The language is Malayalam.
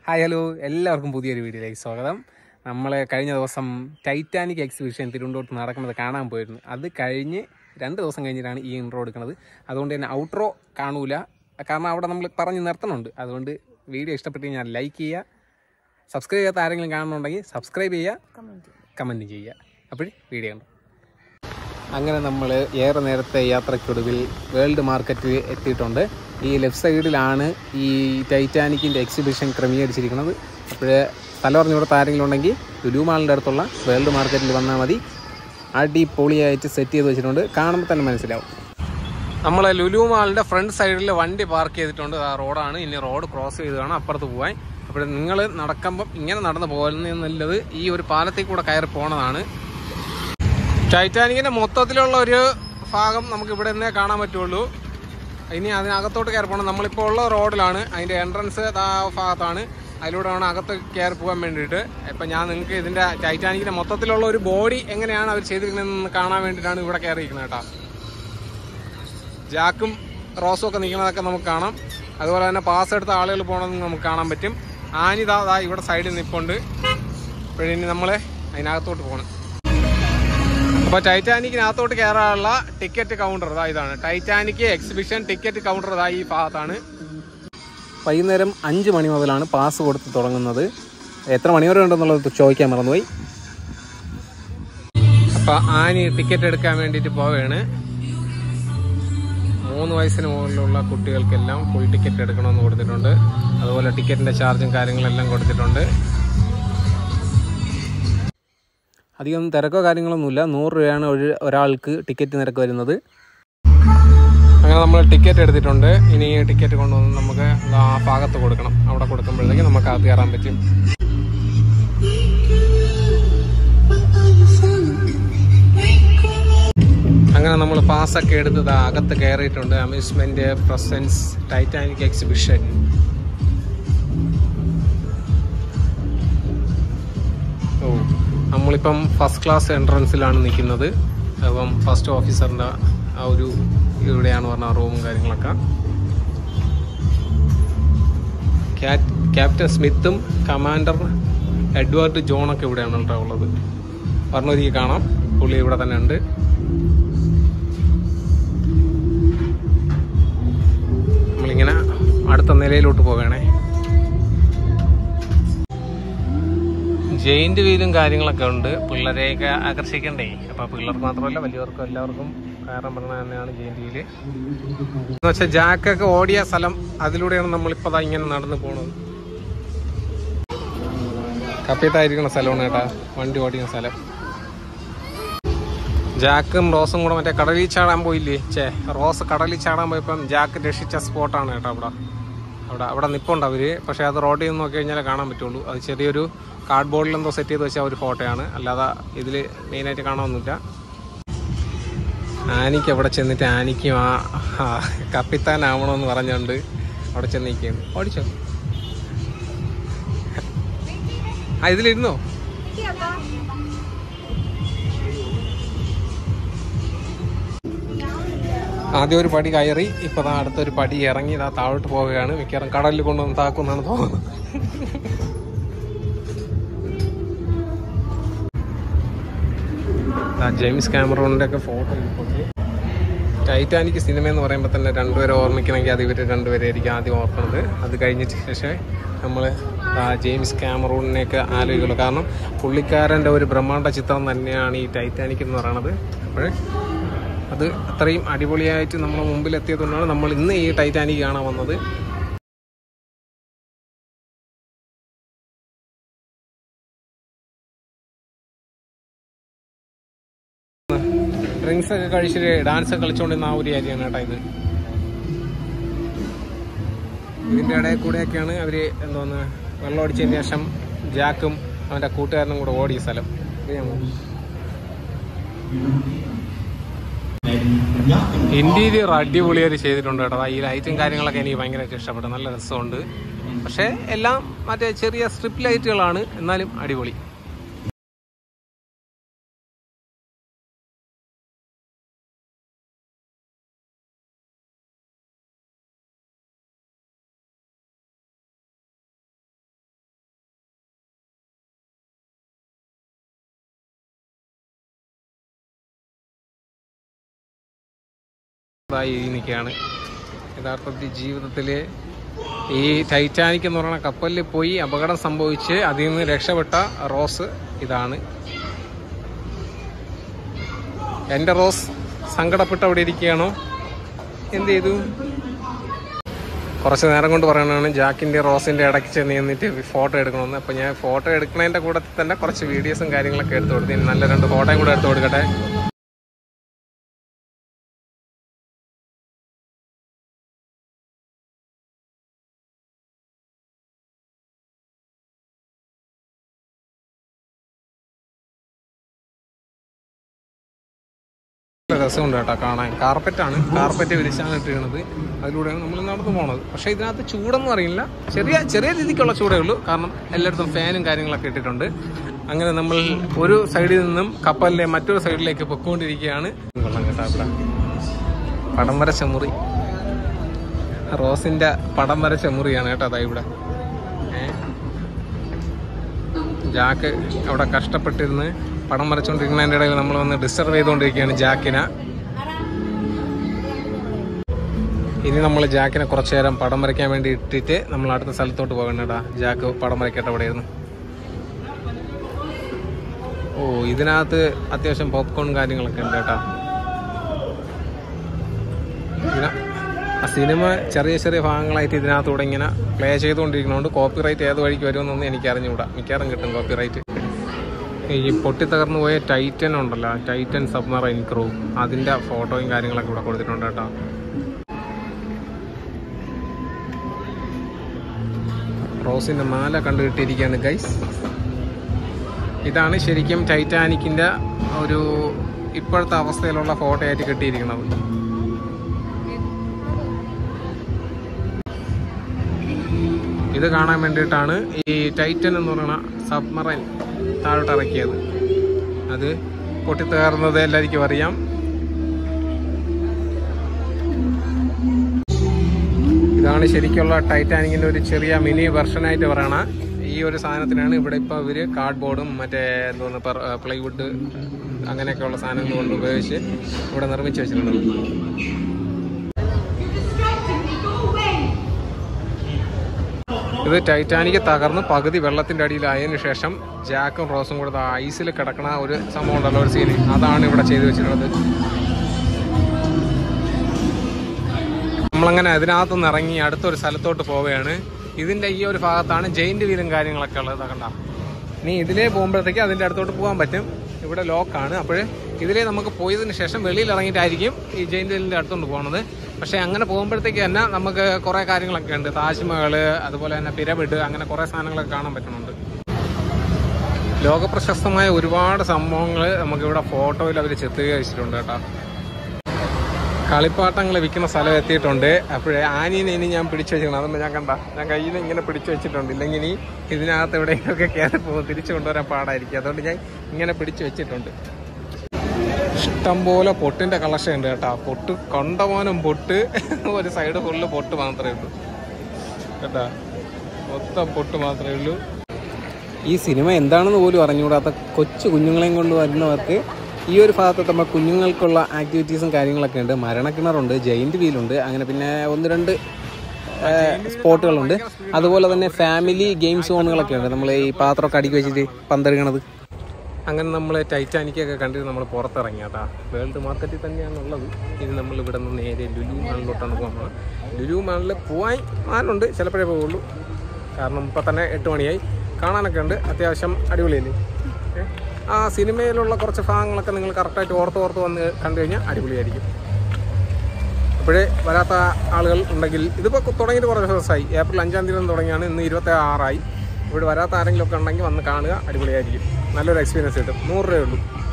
ഹായ് ഹലോ, എല്ലാവർക്കും പുതിയൊരു വീഡിയോയിലേക്ക് സ്വാഗതം. നമ്മൾ കഴിഞ്ഞ ദിവസം ടൈറ്റാനിക് എക്സിബിഷൻ തിരുവനന്തപുരത്ത് നടക്കുന്നത് കാണാൻ പോയിരുന്നു. അത് കഴിഞ്ഞ് 2 ദിവസം കഴിഞ്ഞിട്ടാണ് ഈ ഇൻട്രോ എടുക്കുന്നത്. അതുകൊണ്ട് തന്നെ ഔട്ട്രോ കാണൂല, കാരണം അവിടെ നമ്മൾ പറഞ്ഞ് നിർത്തണുണ്ട്. അതുകൊണ്ട് വീഡിയോ ഇഷ്ടപ്പെട്ട് കഴിഞ്ഞാൽ ലൈക്ക് ചെയ്യുക, സബ്സ്ക്രൈബ് ചെയ്യാത്ത ആരെങ്കിലും കാണുന്നുണ്ടെങ്കിൽ സബ്സ്ക്രൈബ് ചെയ്യുക, കമൻറ്റ് ചെയ്യുക. അപ്പോൾ വീഡിയോ ഉണ്ട്. അങ്ങനെ നമ്മൾ ഏറെ നേരത്തെ യാത്രയ്ക്കൊടുവിൽ വേൾഡ് മാർക്കറ്റിൽ എത്തിയിട്ടുണ്ട്. ഈ ലെഫ്റ്റ് സൈഡിലാണ് ഈ ടൈറ്റാനിക്കിൻ്റെ എക്സിബിഷൻ ക്രമീകരിച്ചിരിക്കുന്നത്. അപ്പോൾ സ്ഥലം പറഞ്ഞുകൊടുത്ത ആരെങ്കിലും ഉണ്ടെങ്കിൽ ലുലു മാളിൻ്റെ അടുത്തുള്ള വേൾഡ് മാർക്കറ്റിൽ വന്നാൽ മതി. അടിപൊളിയായിട്ട് സെറ്റ് ചെയ്ത് വെച്ചിട്ടുണ്ട്, കാണുമ്പോൾ തന്നെ മനസ്സിലാവും. നമ്മൾ ലുലു മാളിൻ്റെ ഫ്രണ്ട് സൈഡിൽ വണ്ടി പാർക്ക് ചെയ്തിട്ടുണ്ട്. ആ റോഡാണ്. ഇനി റോഡ് ക്രോസ് ചെയ്ത് വേണം അപ്പുറത്ത് പോകാൻ. അപ്പോൾ നിങ്ങൾ നടക്കുമ്പം ഇങ്ങനെ നടന്ന് പോകുന്നതെന്നുള്ളത് ഈ ഒരു പാലത്തിൽ കൂടെ കയറി പോകണതാണ്. ടൈറ്റാനിക്കിൻ്റെ മൊത്തത്തിലുള്ള ഒരു ഭാഗം നമുക്ക് ഇവിടെ നിന്നേ കാണാൻ പറ്റുള്ളൂ. ഇനി അതിനകത്തോട്ട് കയറി പോകണം. നമ്മളിപ്പോൾ ഉള്ള റോഡിലാണ്, അതിൻ്റെ എൻട്രൻസ് ആ ഭാഗത്താണ്. അതിലൂടെ വേണം അകത്ത് കയറി പോകാൻ വേണ്ടിയിട്ട്. ഇപ്പം ഞാൻ നിങ്ങൾക്ക് ഇതിൻ്റെ ടൈറ്റാനിക്കിൻ്റെ മൊത്തത്തിലുള്ള ഒരു ബോഡി എങ്ങനെയാണ് അവർ ചെയ്തിരിക്കുന്നതെന്ന് കാണാൻ വേണ്ടിയിട്ടാണ് ഇവിടെ കയറിയിരിക്കുന്നത് കേട്ടോ. ജാക്കും റോസും ഒക്കെ നിൽക്കുന്നതൊക്കെ നമുക്ക് കാണാം. അതുപോലെ തന്നെ പാസ് എടുത്ത ആളുകൾ പോകണമെന്ന് നമുക്ക് കാണാൻ പറ്റും. ആനിതാ ഇവിടെ സൈഡിൽ നിൽപ്പുണ്ട്. ഇപ്പോഴിനി നമ്മൾ അതിനകത്തോട്ട് പോകണം. അപ്പോൾ ടൈറ്റാനിക്കിനകത്തോട്ട് കയറാനുള്ള ടിക്കറ്റ് കൗണ്ടർ ഇതാണ്. ടൈറ്റാനിക് എക്സിബിഷൻ ടിക്കറ്റ് കൗണ്ടർ ഈ ഭാഗത്താണ്. വൈകുന്നേരം 5 മണി മുതലാണ് പാസ് കൊടുത്ത് തുടങ്ങുന്നത്. എത്ര മണി വരെ ഉണ്ടെന്നുള്ളത് ചോദിക്കാൻ മറന്നുപോയി. അപ്പോൾ ആനി ടിക്കറ്റ് എടുക്കാൻ വേണ്ടിയിട്ട് പോവുകയാണ്. 3 വയസ്സിന് മുകളിലുള്ള കുട്ടികൾക്കെല്ലാം ഫുൾ ടിക്കറ്റ് എടുക്കണമെന്ന് കൊടുത്തിട്ടുണ്ട്. അതുപോലെ ടിക്കറ്റിൻ്റെ ചാർജും കാര്യങ്ങളെല്ലാം കൊടുത്തിട്ടുണ്ട്. അധികം തിരക്കോ കാര്യങ്ങളൊന്നുമില്ല. 100 രൂപയാണ് ഒരാൾക്ക് ടിക്കറ്റ് നിരക്ക് വരുന്നത്. അങ്ങനെ നമ്മൾ ടിക്കറ്റ് എടുത്തിട്ടുണ്ട്. ഇനി ടിക്കറ്റ് കൊണ്ടുവന്ന് നമുക്ക് ആ ഭാഗത്ത് കൊടുക്കണം. അവിടെ കൊടുക്കുമ്പോഴത്തേക്ക് നമുക്ക് അകത്ത് കയറാൻ പറ്റും. അങ്ങനെ നമ്മൾ പാസ്സൊക്കെ എടുത്തത് അകത്ത് കയറിയിട്ടുണ്ട്. Amusement presents Titanic exhibition. നമ്മളിപ്പം ഫസ്റ്റ് ക്ലാസ് എൻട്രൻസിലാണ് നിൽക്കുന്നത്. അപ്പം ഫസ്റ്റ് ഓഫീസറിൻ്റെ ആ ഒരു ഇവിടെയാണ് പറഞ്ഞ റൂമും കാര്യങ്ങളൊക്കെ. ക്യാപ്റ്റൻ സ്മിത്തും കമാൻഡർ എഡ്വേർഡ് ജോണൊക്കെ ഇവിടെയാണ് കേട്ടോ ഉള്ളത്. പറഞ്ഞൊരുക്കി കാണാം, പുള്ളി ഇവിടെ തന്നെ ഉണ്ട്. നമ്മളിങ്ങനെ അടുത്ത നിലയിലോട്ട് പോവുകയാണേ. ജെയിന്റ് വീലും കാര്യങ്ങളൊക്കെ ഉണ്ട്, പിള്ളേരെയൊക്കെ ആകർഷിക്കണ്ടേ. അപ്പോൾ പിള്ളേർക്ക് മാത്രമല്ല വലിയവർക്കും എല്ലാവർക്കും കയറാൻ പറഞ്ഞ തന്നെയാണ് ജെയിന്റ് വീല്. എന്ന് വെച്ചാൽ ജാക്കൊക്കെ ഓടിയ സ്ഥലം, അതിലൂടെയാണ് നമ്മളിപ്പോൾ ഇങ്ങനെ നടന്നു പോകുന്നത്. കപ്പിത്തായിരിക്കുന്ന സ്ഥലമാണ് കേട്ടാ വണ്ടി ഓടിക്കുന്ന സ്ഥലം. ജാക്കും റോസും കൂടെ മറ്റേ കടലിൽ ചാടാൻ പോയില്ലേ, റോസ് കടലിൽ ചാടാൻ പോയപ്പം ജാക്ക് രക്ഷിച്ച സ്പോട്ടാണ് കേട്ടോ. അവിടെ നിൽപ്പുണ്ട് അവര്. പക്ഷെ അത് റോഡിൽ നിന്ന് നോക്കി കഴിഞ്ഞാൽ കാണാൻ പറ്റുള്ളൂ. അത് ചെറിയൊരു കാർഡ് ബോർഡിൽ എന്തോ സെറ്റ് ചെയ്ത് വെച്ചാൽ ഒരു ഫോട്ടോയാണ്, അല്ലാതെ ഇതിൽ മെയിനായിട്ട് കാണാനൊന്നുമില്ല. ആനിക്ക് അവിടെ ചെന്നിട്ട് ആനിക്കും ആ കപ്പിത്താനാവണമെന്ന് പറഞ്ഞുകൊണ്ട് അവിടെ ചെന്നിരിക്കുകയാണ്. ഓടിച്ചോ, ഇതിലിരുന്നോ? ആദ്യം ഒരു പടി കയറി, ഇപ്പൊ അടുത്തൊരു പടി ഇറങ്ങി താഴോട്ട് പോവുകയാണ്. മിക്കവാറും കടലിൽ കൊണ്ടുവന്ന് താക്കുന്നാണ് തോന്നുന്നത്. ജെയിംസ് കാമറൂണിന്റെ ഒക്കെ ഫോട്ടോ ഇരിപ്പുണ്ട്. ടൈറ്റാനിക് സിനിമ എന്ന് പറയുമ്പോൾ തന്നെ 2 പേരെ ഓർമ്മിക്കണമെങ്കിൽ അത് ഇവർ 2 പേരെ ആയിരിക്കും ആദ്യം ഓർക്കുന്നത്. അത് കഴിഞ്ഞിട്ട് ശേഷം നമ്മൾ ജെയിംസ് കാമറൂണിനെയൊക്കെ ആലോചിക്കുള്ളൂ. കാരണം പുള്ളിക്കാരൻ്റെ ഒരു ബ്രഹ്മാണ്ഡ ചിത്രം തന്നെയാണ് ഈ ടൈറ്റാനിക് എന്ന് പറയുന്നത്. അപ്പോൾ അത് അത്രയും അടിപൊളിയായിട്ട് നമ്മുടെ മുമ്പിൽ എത്തിയതുകൊണ്ടാണ് നമ്മൾ ഇന്ന് ഈ ടൈറ്റാനിക് കാണാൻ വന്നത്. ഡ്രിങ്ക്സ് ഒക്കെ കഴിച്ചിട്ട് ഡാൻസ് ഒക്കെ കളിച്ചുകൊണ്ടിരുന്ന ആ ഒരു ഏരിയയാണ് കേട്ടോ ഇത്. ഇതിൻ്റെ ഇടയിൽ കൂടെയൊക്കെയാണ് അവർ എന്തോന്ന് വെള്ളം അടിച്ചതിന് ശേഷം ജാക്കും അവൻ്റെ കൂട്ടുകാരനും കൂടെ ഓടിയ സ്ഥലം. ഇന്റീരിയർ അടിപൊളിയായിട്ട് ചെയ്തിട്ടുണ്ട് കേട്ടോ. ഈ ലൈറ്റും കാര്യങ്ങളൊക്കെ എനിക്ക് ഭയങ്കരമായിട്ട് ഇഷ്ടപ്പെട്ടു. നല്ല രസമുണ്ട്. പക്ഷേ എല്ലാം മറ്റേ ചെറിയ സ്ട്രിപ്പ് ലൈറ്റുകളാണ്, എന്നാലും അടിപൊളി. നിൽക്കുകയാണ്. യഥാർത്ഥത്തിൽ ജീവിതത്തിൽ ഈ ടൈറ്റാനിക് എന്ന് പറയുന്ന കപ്പലിൽ പോയി അപകടം സംഭവിച്ച് അതിൽ നിന്ന് രക്ഷപ്പെട്ട റോസ് ഇതാണ്. എൻ്റെ റോസ് സങ്കടപ്പെട്ട് അവിടെ ഇരിക്കുകയാണോ? എന്ത് ചെയ്തു? കുറച്ച് നേരം കൊണ്ട് പറയണതാണ് ജാക്കിൻ്റെ റോസിൻ്റെ ഇടയ്ക്ക് ചെന്ന് നിന്നിട്ട് ഫോട്ടോ എടുക്കണമെന്ന്. അപ്പോൾ ഞാൻ ഫോട്ടോ എടുക്കുന്നതിൻ്റെ കൂടെ തന്നെ കുറച്ച് വീഡിയോസും കാര്യങ്ങളൊക്കെ എടുത്തു കൊടുത്തു. നല്ല 2 ഫോട്ടോയും കൂടെ എടുത്തു കൊടുക്കട്ടെ. രസമുണ്ട് കേട്ടോ കാണാൻ. കാർപ്പറ്റ് വിരിച്ചാണ് ഇട്ടിരിക്കുന്നത്. അതിലൂടെയാണ് നമ്മൾ നടന്നു പോണത്. പക്ഷേ ഇതിനകത്ത് ചൂടൊന്നും അറിയില്ല. ചെറിയ രീതിക്കുള്ള ചൂടേ ഉള്ളൂ. കാരണം എല്ലായിടത്തും ഫാനും കാര്യങ്ങളൊക്കെ ഇട്ടിട്ടുണ്ട്. അങ്ങനെ നമ്മൾ ഒരു സൈഡിൽ നിന്നും കപ്പലിലെ മറ്റൊരു സൈഡിലേക്ക് പൊയ്ക്കൊണ്ടിരിക്കുകയാണ്. കൊള്ളാം കേട്ടോ. ഇവിടെ പടം വരച്ച മുറി, റോസിന്റെ പടം വരച്ച മുറിയാണ് കേട്ടോ. അതാ ഇവിടെ ജാക്ക് അവിടെ കഷ്ടപ്പെട്ടിരുന്ന് പടം വരച്ചുകൊണ്ടിരിക്കുന്നതിൻ്റെ ഇടയിൽ നമ്മൾ വന്ന് ഡിസ്റ്റർബ് ചെയ്തുകൊണ്ടിരിക്കുകയാണ് ജാക്കിനെ. ഇനി നമ്മൾ ജാക്കിനെ കുറച്ചു നേരം പടം വരയ്ക്കാൻ വേണ്ടി ഇട്ടിട്ട് നമ്മൾ അടുത്ത സ്ഥലത്തോട്ട് പോകണേടാ. ജാക്ക് പടം വരയ്ക്കട്ടെ അവിടെയായിരുന്നു. ഇതിനകത്ത് അത്യാവശ്യം പോപ്കോൺ കാര്യങ്ങളൊക്കെ ഉണ്ട് കേട്ടോ. ആ സിനിമ ചെറിയ ഭാഗങ്ങളായിട്ട് ഇതിനകത്തൂടെ ഇങ്ങനെ പ്ലേ ചെയ്തുകൊണ്ടിരിക്കുന്നതുകൊണ്ട് കോപ്പിറൈറ്റ് ഏത് വഴിക്ക് വരുമെന്നൊന്നും എനിക്ക് അറിഞ്ഞുകൂടാ. മിക്കവാറും കിട്ടും കോപ്പിറൈറ്റ്. ഈ പൊട്ടിത്തകർന്നു പോയ ടൈറ്റൻ ഉണ്ടല്ലോ, ടൈറ്റൻ സബ്മറൈൻ ക്രൂ, അതിൻ്റെ ഫോട്ടോയും കാര്യങ്ങളൊക്കെ ഇവിടെ കൊടുത്തിട്ടുണ്ട് കേട്ടോ. റോസിൻ്റെ മാല കണ്ടുകിട്ടിയിരിക്കുകയാണ് ഗൈസ്. ഇതാണ് ശരിക്കും ടൈറ്റാനിക്കിൻ്റെ ഒരു ഇപ്പോഴത്തെ അവസ്ഥയിലുള്ള ഫോട്ടോ ആയിട്ട് കിട്ടിയിരിക്കുന്നത്. ഇത് കാണാൻ വേണ്ടിയിട്ടാണ് ഈ ടൈറ്റൻ എന്ന് പറയുന്ന സബ്മറൈൻ താഴോട്ട് ഇറക്കിയത്. അത് പൊട്ടിത്തകർന്നത് എല്ലാവർക്കും അറിയാം. ഇതാണ് ശരിക്കുള്ള ടൈറ്റാനിക്കിൻ്റെ ഒരു ചെറിയ മിനി വെർഷനായിട്ട് പറയണ ഈ ഒരു സാധനത്തിനാണ് ഇവിടെ ഇപ്പോൾ ഇവർ കാർഡ്ബോർഡും മറ്റേ എന്തോന്ന് പ്ലൈവുഡ് അങ്ങനെയൊക്കെയുള്ള സാധനങ്ങൾ കൊണ്ട് ഉപയോഗിച്ച് ഇവിടെ നിർമ്മിച്ച് വെച്ചിട്ടുണ്ട്. ഇത് ടൈറ്റാനിക് തകർന്ന് പകുതി വെള്ളത്തിൻ്റെ അടിയിലായതിനു ശേഷം ജാക്കും റോസും കൂടെ ഐസിൽ കിടക്കണ ഒരു സംഭവം ഉണ്ടല്ലോ, ഒരു സീൻ, അതാണ് ഇവിടെ ചെയ്തു വെച്ചിട്ടുള്ളത്. നമ്മളങ്ങനെ അതിനകത്തുനിന്ന് ഇറങ്ങി അടുത്തൊരു സ്ഥലത്തോട്ട് പോവുകയാണ്. ഇതിൻ്റെ ഈ ഒരു ഭാഗത്താണ് ജെയിൻറ്റ് വീലും കാര്യങ്ങളൊക്കെ ഉള്ളത്. കണ്ട, ഇനി ഇതിലേ പോകുമ്പോഴത്തേക്ക് അതിൻ്റെ അടുത്തോട്ട് പോകാൻ പറ്റും. ഇവിടെ ലോക്കാണ്. അപ്പോൾ ഇതിലേ നമുക്ക് പോയതിന് ശേഷം വെളിയിൽ ഇറങ്ങിയിട്ടായിരിക്കും ഈ ജെയിൻറ്റ് വീലിൻ്റെ അടുത്തോട്ട് പോകുന്നത്. പക്ഷേ അങ്ങനെ പോകുമ്പോഴത്തേക്ക് തന്നെ നമുക്ക് കുറേ കാര്യങ്ങളൊക്കെ ഉണ്ട്. താജ്മഹൽ, അതുപോലെ തന്നെ പിരമിഡ്, അങ്ങനെ കുറേ സാധനങ്ങളൊക്കെ കാണാൻ പറ്റുന്നുണ്ട്. ലോകപ്രശസ്തമായ ഒരുപാട് സംഭവങ്ങൾ നമുക്കിവിടെ ഫോട്ടോയിൽ അവർ ചിത്രീകരിച്ചിട്ടുണ്ട് കേട്ടോ. കളിപ്പാട്ടങ്ങൾ വിൽക്കുന്ന സ്ഥലം എത്തിയിട്ടുണ്ട്. അപ്പോഴേ ആനീനെ ഇനി ഞാൻ പിടിച്ചു വെച്ചിട്ടുണ്ട്. അതൊന്നും ഞാൻ കണ്ട, ഞാൻ കയ്യിൽ നിന്ന് ഇങ്ങനെ പിടിച്ചു വെച്ചിട്ടുണ്ട്. ഇല്ലെങ്കിൽ ഇനി ഇതിനകത്ത് എവിടെയെങ്കിലുമൊക്കെ കയറി പോകും, തിരിച്ചു കൊണ്ടുവരാൻ പാടായിരിക്കും. അതുകൊണ്ട് ഞാൻ ഇങ്ങനെ പിടിച്ചു വെച്ചിട്ടുണ്ട്. ഇഷ്ടംപോലെ പൊട്ടിൻ്റെ കളക്ഷൻ ഉണ്ട് കേട്ടോ. പൊട്ട് കൊണ്ടപോനും പൊട്ട്, ഒരു സൈഡ് ഫുള്ള് പൊട്ട് മാത്രമേ ഉള്ളൂ കേട്ടോ. മൊത്തം പൊട്ട് മാത്രമേ ഉള്ളൂ. ഈ സിനിമ എന്താണെന്ന് പോലും അറിഞ്ഞുകൂടാത്ത കൊച്ചു കുഞ്ഞുങ്ങളെയും കൊണ്ട് വരുന്നവർക്ക് ഈ ഒരു ഭാഗത്ത് നമ്മൾ കുഞ്ഞുങ്ങൾക്കുള്ള ആക്ടിവിറ്റീസും കാര്യങ്ങളൊക്കെ ഉണ്ട്. മരണക്കിണറുണ്ട്, ജെയിൻറ്റ് വീലുണ്ട്, അങ്ങനെ പിന്നെ 1-2 സ്പോട്ടുകളുണ്ട്. അതുപോലെ തന്നെ ഫാമിലി ഗെയിം സോണുകളൊക്കെ ഉണ്ട്. നമ്മൾ ഈ പാത്രമൊക്കെ അടുക്കി വെച്ചിട്ട് പന്തെടുക്കണത്. അങ്ങനെ നമ്മൾ ടൈറ്റാനിക്കൊക്കെ കണ്ടിട്ട് നമ്മൾ പുറത്തിറങ്ങി കേട്ടോ. വേൾഡ് മാർക്കറ്റിൽ തന്നെയാണുള്ളത്. ഇത് നമ്മൾ ഇവിടെ നിന്ന് നേരെ ലുലു മാളിലോട്ടാണ് പോകുന്നത്. ലുലു മാളിൽ പോകാനുണ്ട്, ചിലപ്പോഴേ പോവുള്ളൂ. കാരണം ഇപ്പം തന്നെ 8 മണിയായി. കാണാനൊക്കെ ഉണ്ട്, അത്യാവശ്യം അടിപൊളിയല്ലേ. ആ സിനിമയിലുള്ള കുറച്ച് ഭാഗങ്ങളൊക്കെ നിങ്ങൾ കറക്റ്റായിട്ട് ഓർത്ത് വന്ന് കണ്ടു കഴിഞ്ഞാൽ അടിപൊളിയായിരിക്കും. അപ്പോഴേ വരാത്ത ആളുകൾ ഉണ്ടെങ്കിൽ, ഇതിപ്പോൾ തുടങ്ങിയിട്ട് കുറച്ച് ദിവസമായി. ഏപ്രിൽ 5-ാം തീയതി തുടങ്ങിയാണ്, ഇന്ന് 26 ആയി. ഇവിടെ വരാത്ത ആരെങ്കിലും ഒക്കെ ഉണ്ടെങ്കിൽ വന്ന് കാണുക, അടിപൊളിയായിരിക്കും. നല്ലൊരു എക്സ്പീരിയൻസ് കിട്ടും. 100 രൂപയേ ഉള്ളൂ.